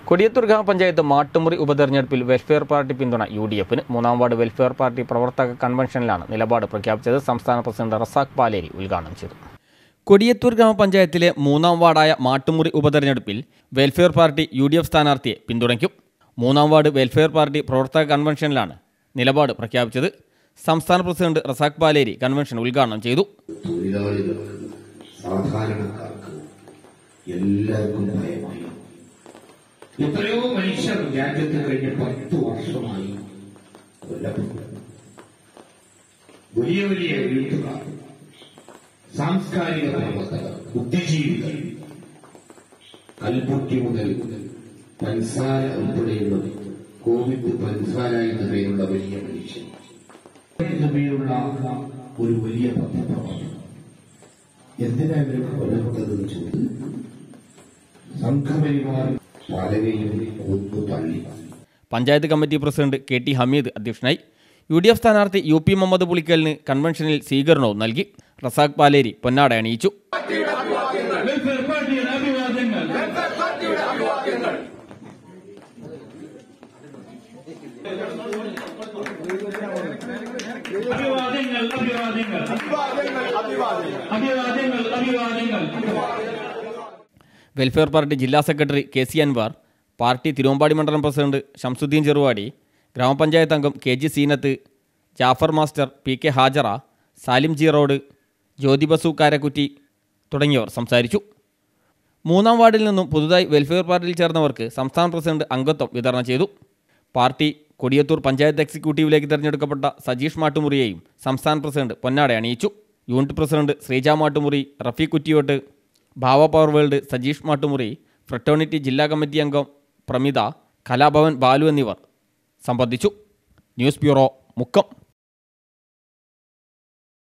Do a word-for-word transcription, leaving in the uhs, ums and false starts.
കൊടിയത്തൂർ ഗ്രാമപഞ്ചായത്ത് മാട്ടുമുറി ഉപതെരഞ്ഞെടുപ്പിൽ welfare party പിന്തുണ യു ഡി എഫിന് മൂന്നാം വാർഡ് വെൽഫെയർ പാർട്ടി പ്രവർത്തക കൺവെൻഷനിലാണ് നിലപാട് പ്രഖ്യാപിച്ചത്. സംസ്ഥാന പ്രസിഡന്റ് റസാഖ് പാലേരി ഉദ്ഘാടനം ചെയ്തു. കൊടിയത്തൂർ ഗ്രാമപഞ്ചായത്തിലെ മൂന്നാം വാർഡായ മാട്ടുമുറി ഉപതെരഞ്ഞെടുപ്പിൽ welfare party U D F സ്ഥാനാർത്ഥിയെ പിന്തുണയ്ക്കും. മൂന്നാം വാർഡ് വെൽഫെയർ പാർട്ടി പ്രവർത്തക കൺവെൻഷനിലാണ് നിലപാട് പ്രഖ്യാപിച്ചത്. സംസ്ഥാന പ്രസിഡന്റ് റസാഖ് പാലേരി കൺവെൻഷൻ ഉദ്ഘാടനം ചെയ്തു. എത്രയോ മനുഷ്യർ രാജ്യത്ത് കഴിഞ്ഞ പത്ത് വർഷമായി കൊല്ലപ്പെട്ടു. വലിയ വലിയ എഴുത്തുകാർ, സാംസ്കാരിക പ്രവർത്തകർ, ബുദ്ധിജീവികൾ, കൽബുദ്ധി മുതൽ പൻസാര ഉൾപ്പെടെയുള്ള കോവിഡ് പൻസാര എന്ന പേരുള്ള വലിയ മനുഷ്യൻ എന്ന പേരുള്ള ഒരു വലിയ പത്രപ്രവർത്തനം എന്തിനാ ഇവരൊക്കെ കൊല്ലപ്പെട്ടതെന്ന് ചോദിച്ചു. Sangh Parivar panchayat committee president K T Hameed അധ്യക്ഷനായി. യു ഡി എഫ് സ്ഥാനാർത്ഥി യു പി മുഹമ്മദ് പുളിക്കലിന് കൺവെൻഷനിൽ സ്വീകരണവും നൽകി. റസാഖ് പാലേരി പൊന്നാട അണിയിച്ചു. വെൽഫെയർ പാർട്ടി ജില്ലാ secretary K C Anwar, party Thiruvambady മണ്ഡലം പ്രസിഡന്റ് ഷംസുദ്ദീൻ ചെറുവാടി, ഗ്രാമപഞ്ചായത്ത് അംഗം K G Seenath, Jafar master, P K Hajara, Salim G road, Jyothibasu Karakkutty തുടങ്ങിയവർ സംസാരിച്ചു. മൂന്നാം വാർഡിൽ നിന്നും പുതുതായി വെൽഫെയർ പാർട്ടിയിൽ ചേർന്നവർക്ക് സംസ്ഥാന പ്രസിഡന്റ് അംഗത്വം വിതരണം ചെയ്തു. പാർട്ടി കൊടിയത്തൂർ പഞ്ചായത്ത് എക്സിക്യൂട്ടീവിലേക്ക് തിരഞ്ഞെടുക്കപ്പെട്ട സജീഷ് മാട്ടുമുറിയെയും സംസ്ഥാന പ്രസിഡന്റ് പൊന്നാട അണിയിച്ചു. യൂണിറ്റ് പ്രസിഡന്റ് ശ്രീജ മാട്ടുമുറി, റഫീഖ് കുറ്റിയോട്ട്, ഭാവ power world Sajeesh Mattumuri, fraternity ജില്ലാ കമ്മിറ്റി അംഗം പ്രമിത, കലാഭവൻ ബാലു എന്നിവർ സംബന്ധിച്ചു. News bureau, Mukkam.